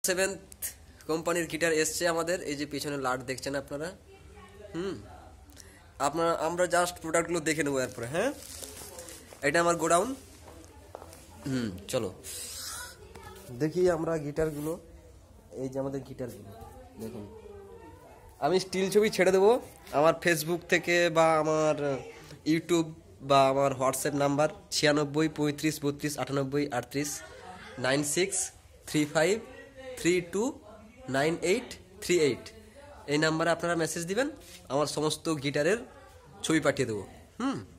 Seventh কোম্পানির guitar এসছে আমাদের। এই যে পিছনে লাট দেখছেন আপনারা। আমরা জাস্ট প্রোডাক্টগুলো দেখে নেবো এরপরে। হ্যাঁ, এটা আমার গোডাউন। চলো দেখি আমরা গিটারগুলো। এই যে আমাদের গিটারগুলো দেখুন। আমি স্টিল ছবি ছেড়ে দেবো আমার ফেসবুক থেকে বা আমার ইউটিউব বা আমার হোয়াটসঅ্যাপ নাম্বার 96 35 32 98 38 9635329838। এই নাম্বারে আপনারা মেসেজ দিবেন, আমার সমস্ত গিটারের ছবি পাঠিয়ে দেবো।